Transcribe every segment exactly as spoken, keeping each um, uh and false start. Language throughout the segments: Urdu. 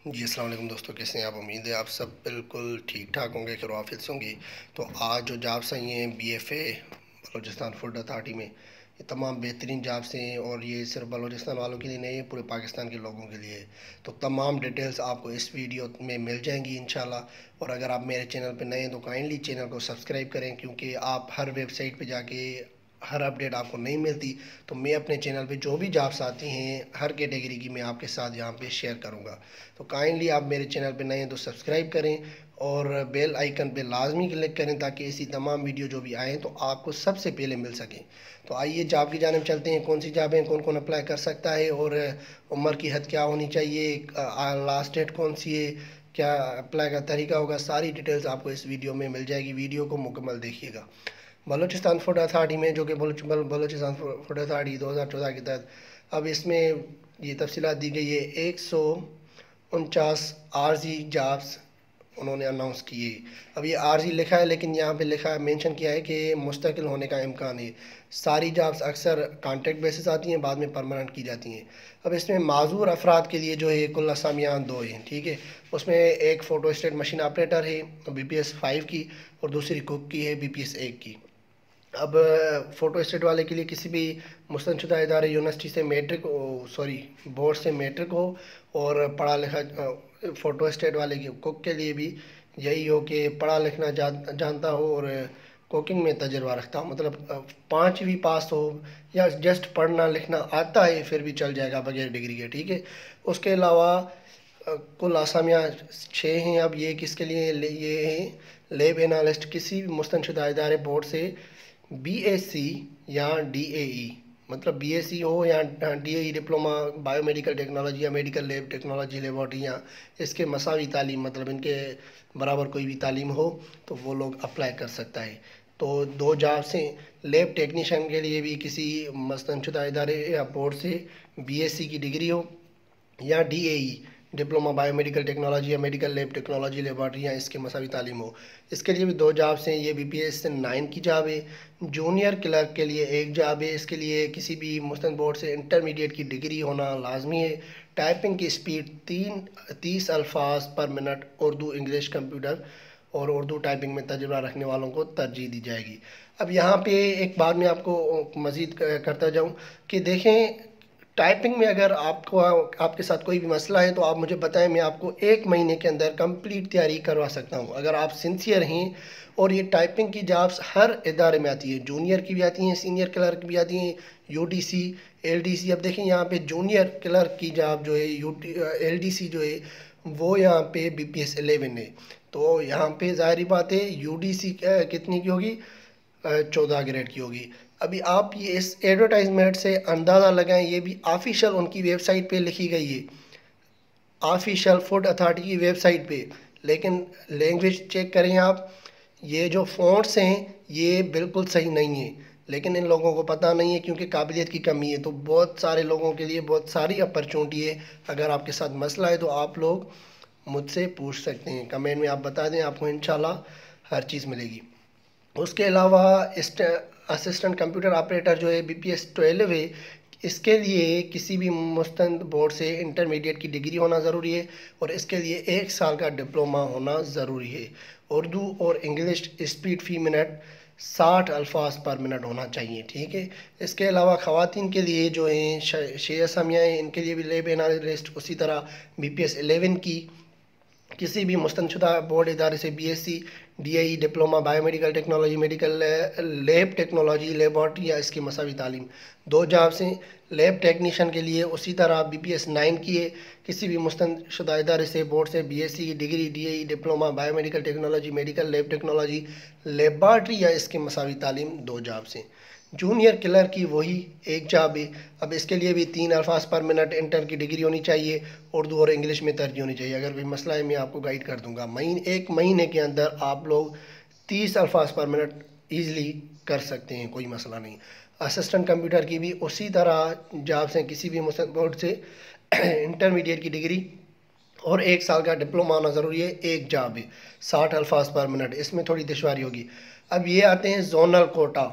جی السلام علیکم دوستوں، کیسے ہیں آپ؟ امید ہے آپ سب بالکل ٹھیک ٹھاک ہوں گے، خیر و عافیت ہوں گے۔ تو آج جو جابس آئی ہیں B F A Balochistan food authority میں، یہ تمام بہترین جابس ہیں اور یہ صرف بلوچستان والوں کے لیے نہیں ہے، پورے پاکستان کے لوگوں کے لیے ہے۔ تو تمام ڈیٹیلز آپ کو اس ویڈیو میں مل جائیں گی انشاءاللہ۔ اور اگر آپ میرے چینل پہ نئے ہیں تو کائنڈلی چینل کو سبسکرائب کریں، کیونکہ آپ ہر ویب سائٹ پہ جا کے ہر اپڈیٹ آپ کو نہیں ملتی، تو میں اپنے چینل پہ جو بھی جابس آتی ہیں ہر کیٹیگری کی میں آپ کے ساتھ یہاں پہ شیئر کروں گا۔ تو کائنڈلی آپ میرے چینل پہ نئے ہیں تو سبسکرائب کریں اور بیل آئیکن پہ لازمی کلک کریں، تاکہ ایسی تمام ویڈیو جو بھی آئیں تو آپ کو سب سے پہلے مل سکیں۔ تو آئیے جاب کی جانب چلتے ہیں، کون سی جاب ہیں، کون کون اپلائی کر سکتا ہے، اور عمر کی حد کیا ہونی چاہیے، لاسٹ ڈیٹ کون سی ہے، کیا اپلائی کا طریقہ ہوگا، ساری ڈیٹیلز آپ کو اس ویڈیو میں مل جائے گی۔ ویڈیو کو مکمل دیکھیے گا۔ بلوچستان فوڈ اتھارٹی میں، جو کہ بلوچستان فوڈ اتھارٹی دو ہزار چودہ کے تحت اب اس میں یہ تفصیلات دی گئی ہے، ایک سو انچاس عارضی جابس انہوں نے اناؤنس کیے۔ اب یہ عارضی لکھا ہے، لیکن یہاں پہ لکھا ہے، مینشن کیا ہے کہ مستقل ہونے کا امکان ہے۔ ساری جابس اکثر کانٹریکٹ بیسس آتی ہیں، بعد میں پرماننٹ کی جاتی ہیں۔ اب اس میں معذور افراد کے لیے جو ہے کل اسامیاں دو ہیں، ٹھیک ہے۔ اس میں ایک فوٹو اسٹیٹ مشین آپریٹر ہے بی پی ایس فائیو کی، اور دوسری کوک کی ہے بی پی ایس ایک کی۔ اب فوٹو اسٹیٹ والے کے لیے کسی بھی مستند شدہ ادارے یونیورسٹی سے میٹرک سوری بورڈ سے میٹرک ہو، اور پڑھا لکھا فوٹو اسٹیٹ والے کی کوک کے لیے بھی یہی ہو کہ پڑھا لکھنا جانتا ہو اور کوکنگ میں تجربہ رکھتا ہو، مطلب پانچویں پاس ہو یا جسٹ پڑھنا لکھنا آتا ہے پھر بھی چل جائے گا بغیر ڈگری کے، ٹھیک ہے۔ اس کے علاوہ کل آسامیاں چھ ہیں۔ اب یہ کس کے لیے؟ یہ ہیں لیب انالسٹ، کسی بھی مستند شدہ ادارے بورڈ سے بی ایس سی یا ڈی اے ای، مطلب بی ایس سی ہو یا D A E diploma bio medical technology یا میڈیکل لیب ٹیکنالوجی لیبارٹری، یا اس کے مساوی تعلیم، مطلب ان کے برابر کوئی بھی تعلیم ہو تو وہ لوگ اپلائی کر سکتا ہے۔ تو دو جابس ہیں، لیب ٹیکنیشین کے لیے بھی کسی مستند شدہ ادارے یا بورڈ سے بی ایس سی کی ڈگری ہو یا D A E diploma bio medical technology یا میڈیکل لیب ٹیکنالوجی لیبارٹری، یا اس کے مساوی تعلیم ہو۔ اس کے لیے بھی دو جابس ہیں، یہ بی پی ایس نائن کی جاب ہے۔ جونیئر کلرک کے لیے ایک جاب ہے، اس کے لیے کسی بھی مستند بورڈ سے انٹرمیڈیٹ کی ڈگری ہونا لازمی ہے۔ ٹائپنگ کی سپیڈ تین تیس الفاظ پر منٹ، اردو انگلش کمپیوٹر اور اردو ٹائپنگ میں تجربہ رکھنے والوں کو ترجیح دی جائے گی۔ اب یہاں پہ ایک بات میں آپ کو مزید کرتا جاؤں کہ دیکھیں، ٹائپنگ میں اگر آپ کو آپ کے ساتھ کوئی بھی مسئلہ ہے تو آپ مجھے بتائیں، میں آپ کو ایک مہینے کے اندر کمپلیٹ تیاری کروا سکتا ہوں، اگر آپ سنسیئر ہیں۔ اور یہ ٹائپنگ کی جابس ہر ادارے میں آتی ہے، جونیئر کی بھی آتی ہیں، سینئر کلرک بھی آتی ہیں، U D C L D C. اب دیکھیں یہاں پہ جونیئر کلرک کی جاب جو ہے U T L D C جو ہے وہ یہاں پہ بی پی ایس الیون ہے، تو یہاں پہ ظاہری بات ہے یو ڈی سی کتنی کی ہوگی؟ چودہ گریڈ کی ہوگی۔ ابھی آپ یہ اس ایڈورٹائزمنٹ سے اندازہ لگائیں، یہ بھی آفیشیل ان کی ویب سائٹ پہ لکھی گئی ہے، آفیشیل فوڈ اتھارٹی کی ویب سائٹ پہ، لیکن لینگویج چیک کریں آپ، یہ جو فونٹس ہیں یہ بالکل صحیح نہیں ہیں، لیکن ان لوگوں کو پتہ نہیں ہے کیونکہ قابلیت کی کمی ہے۔ تو بہت سارے لوگوں کے لیے بہت ساری اپرچونٹی ہے، اگر آپ کے ساتھ مسئلہ ہے تو آپ لوگ مجھ سے پوچھ سکتے ہیں، کمنٹ میں آپ بتا دیں، آپ کو انشاءاللہ ہر چیز ملے گی۔ اس کے علاوہ اسسٹنٹ کمپیوٹر آپریٹر جو ہے بی پی ایس ٹویلو ہے، اس کے لیے کسی بھی مستند بورڈ سے انٹرمیڈیٹ کی ڈگری ہونا ضروری ہے، اور اس کے لیے ایک سال کا ڈپلومہ ہونا ضروری ہے۔ اردو اور انگلش اسپیڈ فی منٹ ساٹھ الفاظ پر منٹ ہونا چاہیے، ٹھیک ہے۔ اس کے علاوہ خواتین کے لیے جو ہیں چھ اسامیاں ہیں، ان کے لیے بھی لیب انالسٹ، اسی طرح بی پی ایس الیون کی کسی بھی مستند شدہ بورڈ ادارے سے B S C D A E diploma bio medical technology medical lab technology laboratory یا اس کی مساوی تعلیم۔ دو جابس ہیں، لیب ٹیکنیشین کے لیے اسی طرح بی پی ایس نائن کی ہے، کسی بھی مستند شدہ ادارے سے بورڈ سے بی ایس سی کی degree D A E diploma bio medical technology medical lab technology laboratory یا اس کی مساوی تعلیم۔ دو جابس ہیں۔ جونیئر کلر کی وہی ایک جاب ہے، اب اس کے لیے بھی تین الفاظ پر منٹ انٹر کی ڈگری ہونی چاہیے، اردو اور انگلش میں ترجیح ہونی چاہیے۔ اگر کوئی مسئلہ ہے میں آپ کو گائیڈ کر دوں گا، مہین ایک مہینے کے اندر آپ لوگ تیس الفاظ پر منٹ ایزیلی کر سکتے ہیں، کوئی مسئلہ نہیں۔ اسسٹنٹ کمپیوٹر کی بھی اسی طرح جابس ہیں، کسی بھی مستند بورڈ سے انٹرمیڈیٹ کی ڈگری اور ایک سال کا ڈپلومہ ہونا ضروری ہے، ایک جاب ہے، ساٹھ الفاظ پر منٹ، اس میں تھوڑی دشواری ہوگی۔ اب یہ آتے ہیں زونل کوٹا۔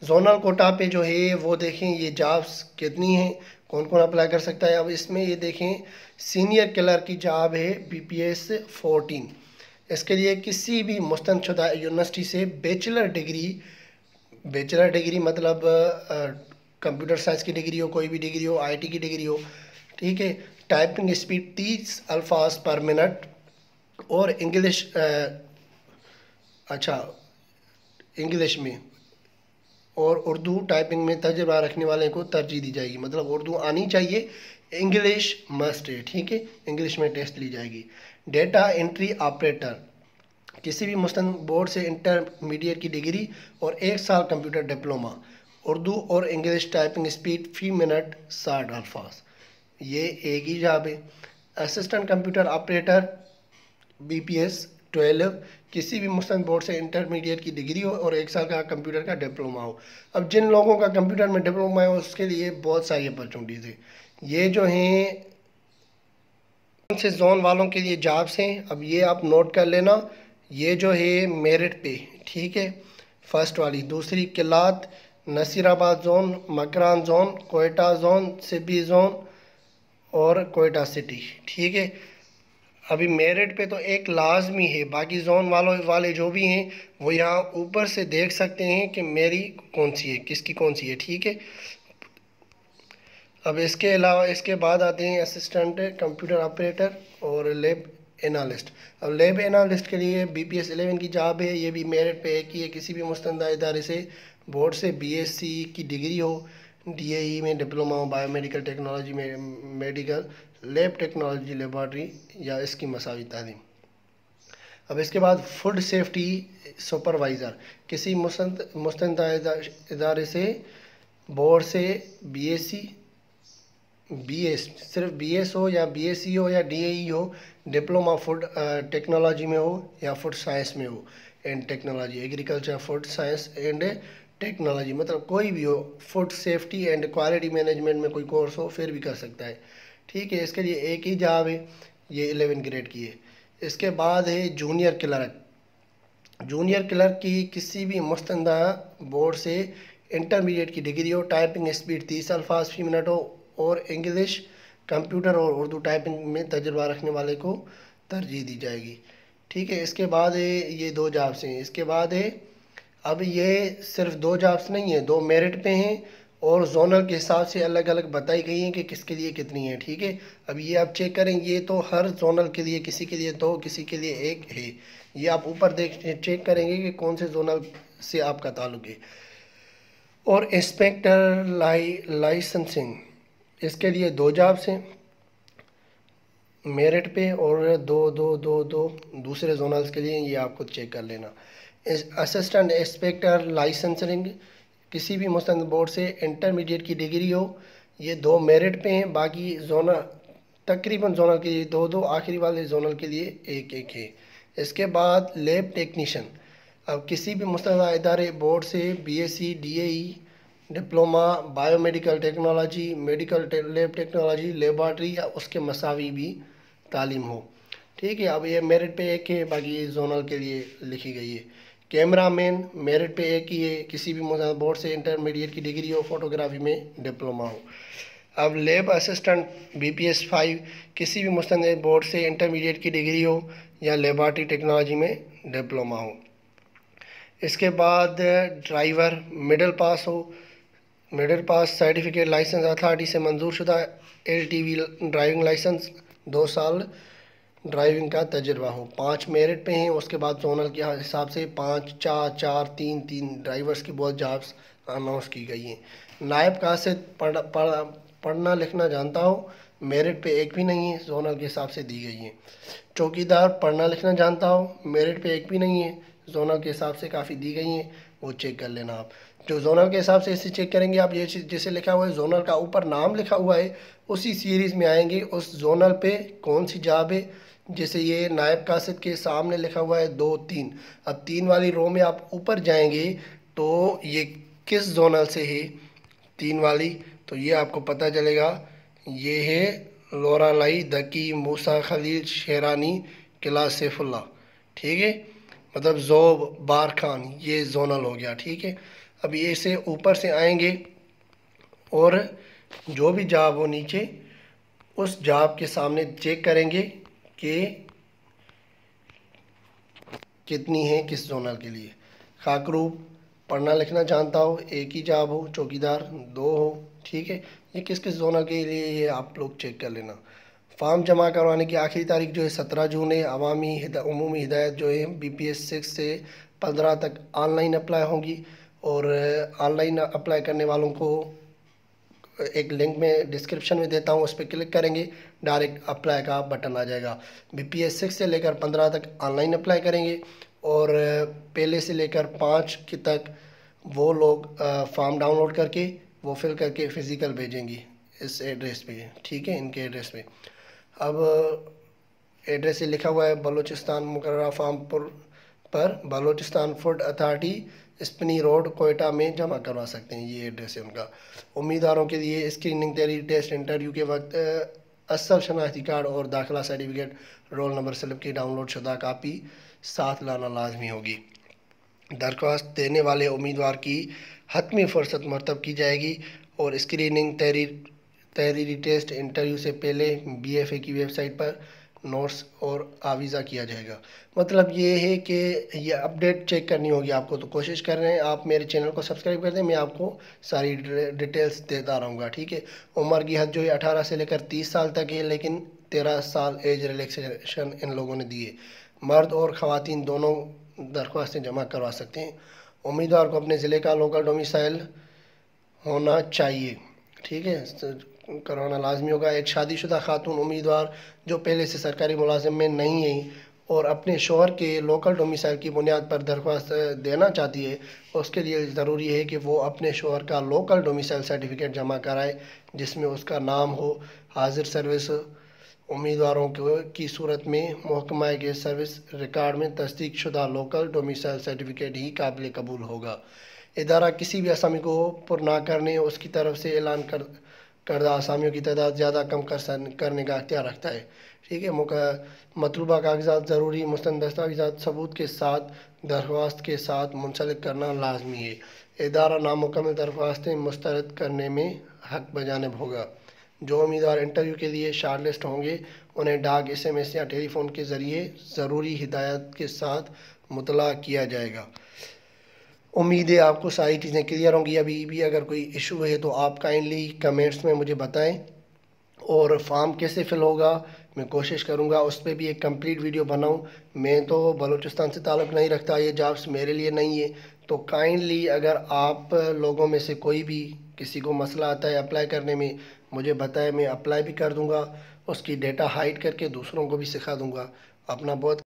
زونل کوٹا پہ جو ہے وہ دیکھیں یہ جابس کتنی ہیں، کون کون اپلائی کر سکتا ہے۔ اب اس میں یہ دیکھیں سینئر کلر کی جاب ہے بی پی ایس فورٹین، اس کے لیے کسی بھی مستند شدہ یونیورسٹی سے بیچلر ڈگری، بیچلر ڈگری مطلب کمپیوٹر سائنس کی ڈگری ہو، کوئی بھی ڈگری ہو، آئی ٹی کی ڈگری ہو، ٹھیک ہے۔ ٹائپنگ اسپیڈ تیس الفاظ پر منٹ، اور انگلش اچھا انگلش میں اور اردو ٹائپنگ میں تجربہ رکھنے والے کو ترجیح دی جائے گی، مطلب اردو آنی چاہیے، انگلش مسٹ ہے، ٹھیک ہے، انگلش میں ٹیسٹ لی جائے گی۔ ڈیٹا انٹری آپریٹر، کسی بھی مستند بورڈ سے انٹرمیڈیٹ کی ڈگری اور ایک سال کمپیوٹر ڈپلومہ، اردو اور انگلش ٹائپنگ اسپیڈ فی منٹ ساٹھ الفاظ، یہ ایک ہی جاب ہے۔ Assistant computer operator B P S twelve, کسی بھی مستند بورڈ سے انٹرمیڈیٹ کی ڈگری ہو اور ایک سال کا کمپیوٹر کا ڈپلومہ ہو۔ اب جن لوگوں کا کمپیوٹر میں ڈپلومہ ہے اس کے لیے بہت ساری اپرچونیٹیز ہیں، یہ جو ہیں سے زون والوں کے لیے جابس ہیں۔ اب یہ آپ نوٹ کر لینا، یہ جو ہے میرٹ پہ، ٹھیک ہے، فرسٹ والی، دوسری Kalat, Nasirabad zone, Makran zone, Quetta zone, Sibi zone اور کوئٹہ سٹی، ٹھیک ہے۔ ابھی میرٹ پہ تو ایک لازمی ہے، باقی زون والوں والے جو بھی ہیں وہ یہاں اوپر سے دیکھ سکتے ہیں کہ میری کون سی ہے، کس کی کون سی ہے، ٹھیک ہے۔ اب اس کے علاوہ اس کے بعد آتے ہیں اسسٹنٹ کمپیوٹر آپریٹر اور لیب انالسٹ۔ اب لیب انالسٹ کے لیے بی پی ایس الیون کی جاب ہے، یہ بھی میرٹ پہ ایک ہی ہے، کسی بھی مستندہ ادارے سے بورڈ سے بی ایس سی کی degree who, D A E میں ڈپلومہ ہو، بایو میڈیکل ٹیکنالوجی میں میڈیکل لیب ٹیکنالوجی لیبارٹری یا اس کی مساوی تعلیم۔ اب اس کے بعد فوڈ سیفٹی سپروائزر، کسی مستند مستندہ ادارے سے بورڈ سے B S C B S صرف بی ایس ہو یا بی ایس سی ہو یا ڈی اے ای ہو، ڈپلومہ فوڈ ٹیکنالوجی میں ہو یا فوڈ سائنس میں ہو and technology, agriculture food science and technology, مطلب کوئی بھی ہو، food safety and quality management میں کوئی کورس ہو پھر بھی کر سکتا ہے، ٹھیک ہے۔ اس کے لیے ایک ہی جاب ہے، یہ الیون گریڈ کی ہے۔ اس کے بعد ہے جونیئر کلرک، جونیئر کلرک کی کسی بھی مستندہ بورڈ سے انٹرمیڈیٹ کی ڈگری ہو، ٹائپنگ اسپیڈ تیس الفاظ فی منٹ ہو اور انگلش کمپیوٹر اور اردو ٹائپنگ میں تجربہ رکھنے والے کو ترجیح دی جائے گی، ٹھیک ہے۔ اس کے بعد ہے یہ دو جابس ہیں، اس کے بعد ہے اب یہ صرف دو جابس نہیں ہیں، دو میرٹ پہ ہیں اور زونل کے حساب سے الگ الگ بتائی گئی ہیں کہ کس کے لیے کتنی ہیں، ٹھیک ہے۔ اب یہ آپ چیک کریں، یہ تو ہر زونل کے لیے کسی کے لیے دو، کسی کے لیے ایک ہے، یہ آپ اوپر دیکھ چیک کریں گے کہ کون سے زونل سے آپ کا تعلق ہے۔ اور انسپیکٹر لائی لائسنسنگ، اس کے لیے دو جابس ہیں میرٹ پہ اور دو دو دو دو دوسرے زونلز کے لیے، یہ آپ کو چیک کر لینا۔ اسسٹنٹ انسپیکٹر لائسنسنگ، کسی بھی مستند بورڈ سے انٹرمیڈیٹ کی ڈگری ہو، یہ دو میرٹ پہ ہیں، باقی زونل تقریباً زونل کے لیے دو دو، آخری والے زونل کے لیے ایک ایک ہے۔ اس کے بعد لیب ٹیکنیشین، اب کسی بھی مستندہ ادارے بورڈ سے B S C D A E diploma bio medical technology, medical lab technology laboratory یا اس کے مساوی بھی تعلیم ہو، ٹھیک ہے۔ اب یہ میرٹ پہ ایک ہے، باقی زونل کے لیے لکھی گئی ہے۔ کیمرہ مین میرٹ پہ ایک ہی ہے، کسی بھی مستند بورڈ سے انٹرمیڈیٹ کی ڈگری ہو، فوٹوگرافی میں ڈپلومہ ہو۔ اب lab assistant B P S five, کسی بھی مستند بورڈ سے انٹرمیڈیٹ کی ڈگری ہو یا لیبارٹری ٹیکنالوجی میں ڈپلومہ ہو۔ اس کے بعد ڈرائیور مڈل پاس ہو، middle pass certificate licence authority سے منظور شدہ L T V driving licence, دو سال ڈرائیونگ کا تجربہ ہو، پانچ میرٹ پہ ہیں۔ اس کے بعد زونل کے حساب سے پانچ چار چار تین تین ڈرائیورز کی بہت جابس اناؤنس کی گئی ہیں۔ نائب قاصد پڑھ پڑھنا لکھنا جانتا ہو، میرٹ پہ ایک بھی نہیں ہے، زونل کے حساب سے دی گئی ہیں۔ چوکیدار پڑھنا لکھنا جانتا ہو، میرٹ پہ ایک بھی نہیں ہے، زونل کے حساب سے کافی دی گئی ہیں، وہ چیک کر لینا آپ۔ جو زونل کے حساب سے اسے چیک کریں گے آپ، یہ جیسے لکھا ہوا ہے زونل کا اوپر نام لکھا ہوا ہے، اسی سیریز میں آئیں گے اس زونل پہ کون سی جاب ہے، جیسے یہ نائب قاصد کے سامنے لکھا ہوا ہے دو تین، اب تین والی رو میں آپ اوپر جائیں گے تو یہ کس زونل سے ہے تین والی، تو یہ آپ کو پتہ چلے گا، یہ ہے لورا لائی دکی موسیٰ خلیل شیرانی قلعہ سیف اللہ، ٹھیک ہے، مطلب زوب بار خان، یہ زونل ہو گیا، ٹھیک ہے۔ اب یہ سے اوپر سے آئیں گے اور جو بھی جاب ہو نیچے اس جاب کے سامنے چیک کریں گے کہ کتنی ہے کس زونل کے لیے. خاکروب پڑھنا لکھنا جانتا ہو، ایک ہی جاب ہو، چوکیدار دو ہو، ٹھیک ہے. یہ کس کس زونل کے لیے یہ آپ لوگ چیک کر لینا. فارم جمع کروانے کی آخری تاریخ جو ہے سترہ جون ہے. عوامی عمومی ہدایت جو ہے بی پی ایس سکس سے پندرہ تک آن لائن اپلائی ہوں گی، اور آن لائن اپلائی کرنے والوں کو ایک لنک میں ڈسکرپشن میں دیتا ہوں، اس پہ کلک کریں گے ڈائریکٹ اپلائی کا بٹن آ جائے گا. بی پی ایس سکس سے لے کر پندرہ تک آن لائن اپلائی کریں گے، اور پہلے سے لے کر پانچ کی تک وہ لوگ فارم ڈاؤن لوڈ کر کے وہ فل کر کے فزیکل بھیجیں گی اس ایڈریس پہ، ٹھیک ہے، ان کے ایڈریس پہ. اب ایڈریس یہ لکھا ہوا ہے بلوچستان مقررہ فارم پر پر Balochistan food authority Spini road Quetta میں جمع کروا سکتے ہیں. یہ ایڈریس ہے ان کا. امیدواروں کے لیے اسکریننگ تحریر ٹیسٹ انٹرویو کے وقت اصل شناختی کارڈ اور داخلہ سرٹیفکیٹ رول نمبر سلپ کی ڈاؤن لوڈ شدہ کاپی ساتھ لانا لازمی ہوگی. درخواست دینے والے امیدوار کی حتمی فرصت مرتب کی جائے گی، اور اسکریننگ تحریر تحریری ٹیسٹ انٹرویو سے پہلے بی ایف اے کی ویب سائٹ پر نوٹس اور آویزہ کیا جائے گا. مطلب یہ ہے کہ یہ اپڈیٹ چیک کرنی ہوگی آپ کو، تو کوشش کر رہے ہیں آپ میرے چینل کو سبسکرائب کر دیں، میں آپ کو ساری ڈیٹیلز دیتا رہوں گا، ٹھیک ہے. عمر کی حد جو ہے اٹھارہ سے لے کر تیس سال تک ہے، لیکن تیرہ سال ایج ریلیکسیشن ان لوگوں نے دی ہے. مرد اور خواتین دونوں درخواستیں جمع کروا سکتے ہیں. امیدوار کو اپنے ضلع کا لوکل ڈومیسائل ہونا چاہیے، ٹھیک ہے، کروانا لازمی ہوگا. ایک شادی شدہ خاتون امیدوار جو پہلے سے سرکاری ملازم میں نہیں ہیں اور اپنے شوہر کے لوکل ڈومیسائل کی بنیاد پر درخواست دینا چاہتی ہے، اس کے لیے ضروری ہے کہ وہ اپنے شوہر کا لوکل ڈومیسائل سرٹیفکیٹ جمع کرائے جس میں اس کا نام ہو. حاضر سروس امیدواروں کی صورت میں محکمہ کے سروس ریکارڈ میں تصدیق شدہ لوکل ڈومیسائل سرٹیفکیٹ ہی قابل قبول ہوگا. ادارہ کسی بھی اسامی کو پر نہ کرنے، اس کی طرف سے اعلان کر کردہ اسامیوں کی تعداد زیادہ کم کرنے کا اختیار رکھتا ہے، ٹھیک ہے. مطلوبہ کاغذات ضروری مستند دستاویزات ثبوت کے ساتھ درخواست کے ساتھ منسلک کرنا لازمی ہے. ادارہ نامکمل درخواستیں مسترد کرنے میں حق بجانب ہوگا. جو امیدوار انٹرویو کے لیے شارٹ لسٹ ہوں گے انہیں ڈاک، ایس ایم ایس یا ٹیلی فون کے ذریعے ضروری ہدایات کے ساتھ مطلع کیا جائے گا. امید ہے آپ کو ساری چیزیں کلیئر ہوں گی. ابھی بھی اگر کوئی ایشو ہے تو آپ کائنڈلی کمنٹس میں مجھے بتائیں. اور فارم کیسے فل ہوگا میں کوشش کروں گا اس پہ بھی ایک کمپلیٹ ویڈیو بناؤں. میں تو بلوچستان سے تعلق نہیں رکھتا، یہ جابس میرے لیے نہیں ہے. تو کائنڈلی اگر آپ لوگوں میں سے کوئی بھی کسی کو مسئلہ آتا ہے اپلائی کرنے میں مجھے بتائے، میں اپلائی بھی کر دوں گا، اس کی ڈیٹا ہائڈ کر کے دوسروں کو بھی سکھا دوں گا. اپنا بہت